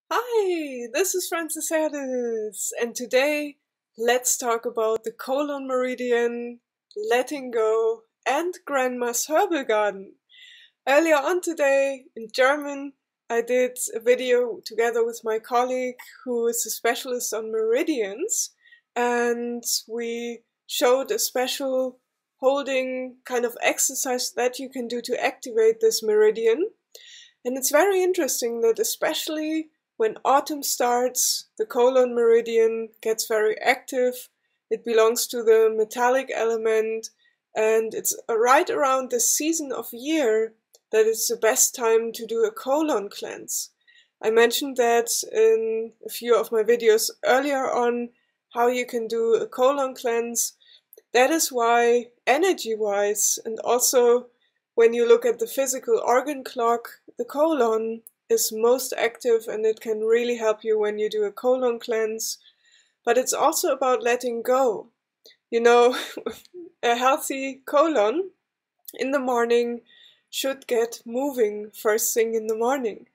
Hi, this is Francis Herdis, and today let's talk about the colon meridian, letting go, and Grandma's herbal garden. Earlier on today, in German, I did a video together with my colleague who is a specialist on meridians, and we showed a special holding kind of exercise that you can do to activate this meridian. And it's very interesting that especially when autumn starts, the colon meridian gets very active. It belongs to the metallic element, and it's right around this season of year that it's the best time to do a colon cleanse. I mentioned that in a few of my videos earlier on, how you can do a colon cleanse. That is why, energy-wise, and also when you look at the physical organ clock, the colon is most active and it can really help you when you do a colon cleanse. But it's also about letting go. You know, a healthy colon in the morning should get moving first thing in the morning.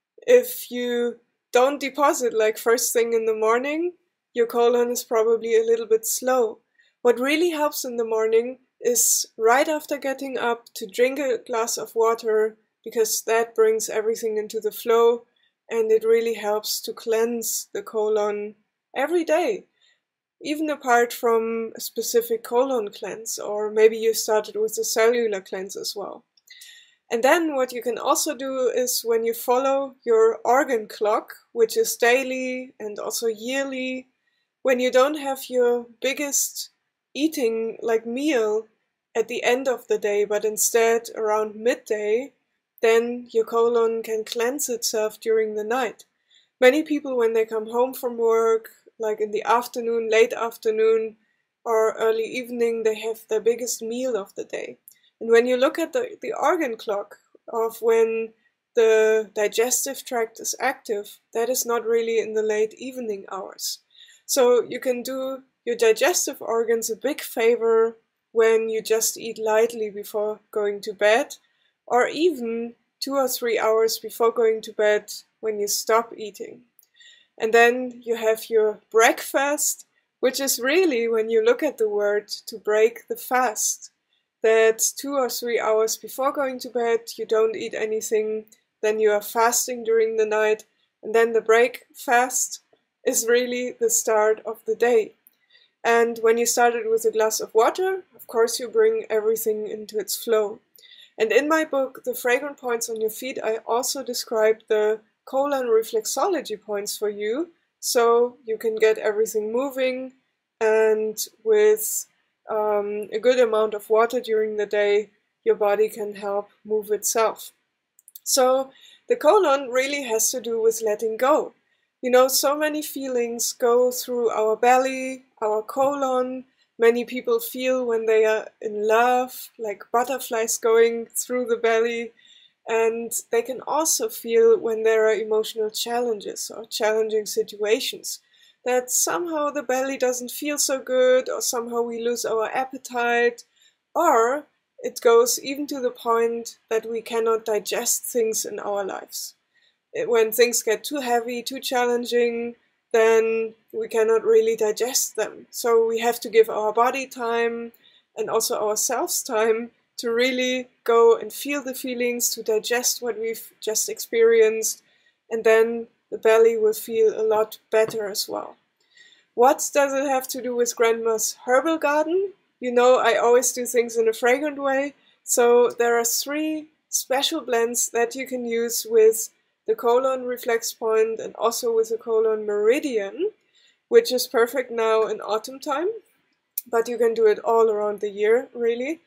If you don't deposit like first thing in the morning, your colon is probably a little bit slow. What really helps in the morning is right after getting up to drink a glass of water, because that brings everything into the flow and it really helps to cleanse the colon every day, even apart from a specific colon cleanse, or maybe you started with a cellular cleanse as well. And then what you can also do is when you follow your organ clock, which is daily and also yearly, when you don't have your biggest eating like meal at the end of the day, but instead around midday, then your colon can cleanse itself during the night. Many people, when they come home from work, like in the afternoon, late afternoon, or early evening, they have their biggest meal of the day. And when you look at the organ clock of when the digestive tract is active, that is not really in the late evening hours. So you can do your digestive organs a big favor when you just eat lightly before going to bed, or even 2 or 3 hours before going to bed when you stop eating. And then you have your breakfast, which is really, when you look at the word, to break the fast. That 2 or 3 hours before going to bed, you don't eat anything, then you are fasting during the night, and then the break fast is really the start of the day. And when you started with a glass of water, of course you bring everything into its flow. And in my book, The Fragrant Points on Your Feet, I also describe the colon reflexology points for you, so you can get everything moving, and with a good amount of water during the day, your body can help move itself. So the colon really has to do with letting go. You know, so many feelings go through our belly, our colon. Many people feel when they are in love, like butterflies going through the belly. And they can also feel when there are emotional challenges or challenging situations, that somehow the belly doesn't feel so good, or somehow we lose our appetite, or it goes even to the point that we cannot digest things in our lives. When things get too heavy, too challenging, then we cannot really digest them. So we have to give our body time and also ourselves time to really go and feel the feelings, to digest what we've just experienced, and then the belly will feel a lot better as well. What does it have to do with Grandma's herbal garden? You know, I always do things in a fragrant way, so there are 3 special blends that you can use with the colon reflex point and also with the colon meridian, which is perfect now in autumn time, but you can do it all around the year, really.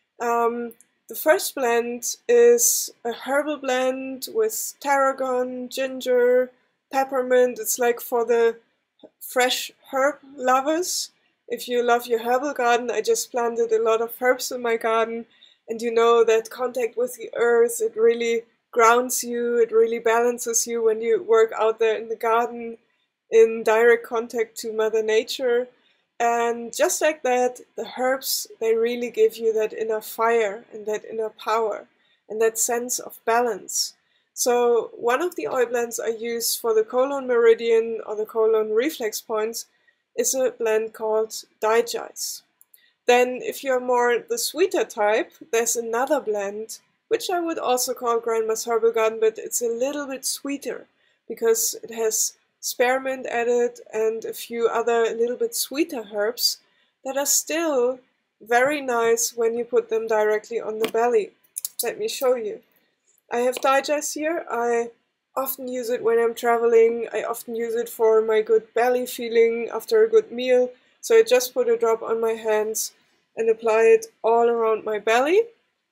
The first blend is a herbal blend with tarragon, ginger, peppermint. It's like for the fresh herb lovers. If you love your herbal garden, I just planted a lot of herbs in my garden, and you know that contact with the earth, it really grounds you, it really balances you when you work out there in the garden in direct contact to Mother Nature. And just like that, the herbs, they really give you that inner fire and that inner power and that sense of balance. So one of the oil blends I use for the colon meridian or the colon reflex points is a blend called Digest. Then if you're more the sweeter type, there's another blend, which I would also call Grandma's Herbal Garden, but it's a little bit sweeter because it has spearmint added and a few other little bit sweeter herbs that are still very nice when you put them directly on the belly. Let me show you. I have Digest here. I often use it when I'm traveling. I often use it for my good belly feeling after a good meal. So I just put a drop on my hands and apply it all around my belly.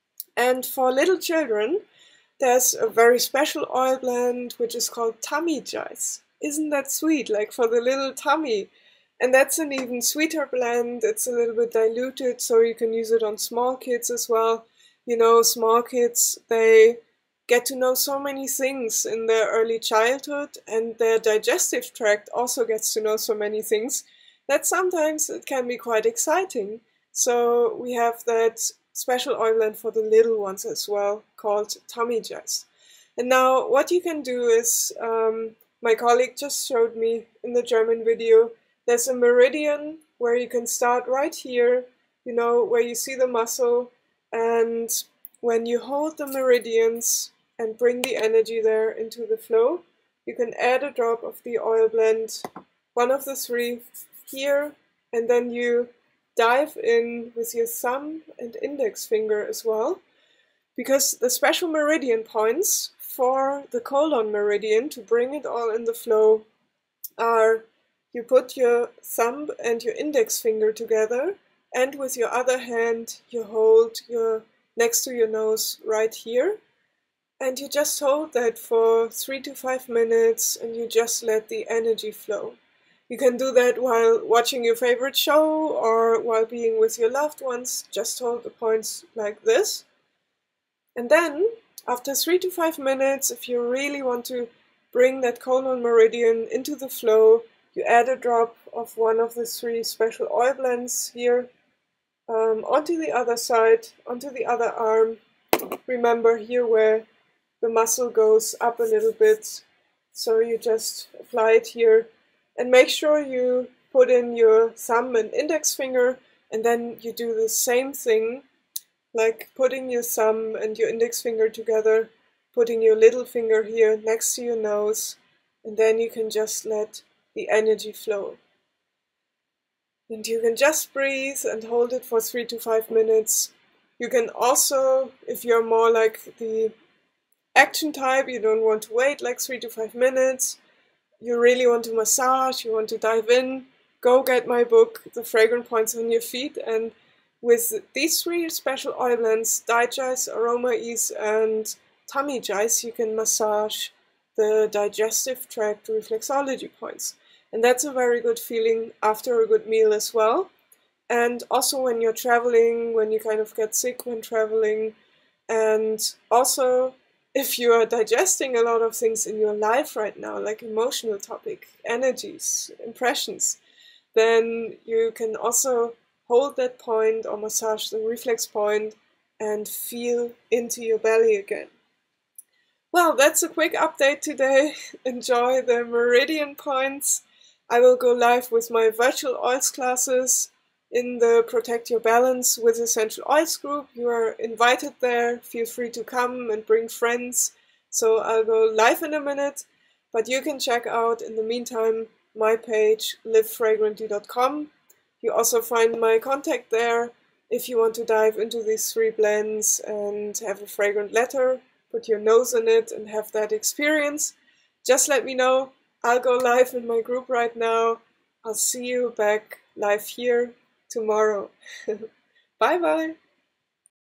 And for little children, there's a very special oil blend which is called Tummy Jice. Isn't that sweet? Like for the little tummy. And that's an even sweeter blend. It's a little bit diluted, so you can use it on small kids as well. You know, small kids, they get to know so many things in their early childhood, and their digestive tract also gets to know so many things that sometimes it can be quite exciting. So we have that special oil blend for the little ones as well, called Tummy Jice. And now what you can do is, my colleague just showed me in the German video, there's a meridian where you can start right here, you know, where you see the muscle, and when you hold the meridians and bring the energy there into the flow, you can add a drop of the oil blend, one of the three, here, and then you dive in with your thumb and index finger as well, because the special meridian points for the colon meridian to bring it all in the flow are you put your thumb and your index finger together, and with your other hand you hold your next to your nose right here, and you just hold that for 3 to 5 minutes and you just let the energy flow. You can do that while watching your favorite show or while being with your loved ones. Just hold the points like this. And then, after 3 to 5 minutes, if you really want to bring that colon meridian into the flow, you add a drop of one of the three special oil blends here onto the other side, onto the other arm. Remember here where the muscle goes up a little bit, so you just apply it here. And make sure you put in your thumb and index finger, and then you do the same thing, like putting your thumb and your index finger together, putting your little finger here next to your nose, and then you can just let the energy flow. And you can just breathe and hold it for 3 to 5 minutes. You can also, if you're more like the action type, you don't want to wait like 3 to 5 minutes, you really want to massage, you want to dive in, go get my book, The Fragrant Points on Your Feet, and with these three special oil blends, Digest, Aroma Ease, and Tummy Jice, you can massage the digestive tract reflexology points. And that's a very good feeling after a good meal as well. And also when you're traveling, when you kind of get sick when traveling, and also if you are digesting a lot of things in your life right now, like emotional topic, energies, impressions, then you can also hold that point or massage the reflex point and feel into your belly again. Well, that's a quick update today. Enjoy the meridian points. I will go live with my virtual oils classes in the Protect Your Balance with Essential Oils group. You are invited there. Feel free to come and bring friends. So I'll go live in a minute, but you can check out in the meantime my page livefragrantly.com. You also find my contact there if you want to dive into these three blends and have a fragrant letter, put your nose in it and have that experience. Just let me know. I'll go live in my group right now. I'll see you back live here tomorrow. Bye bye.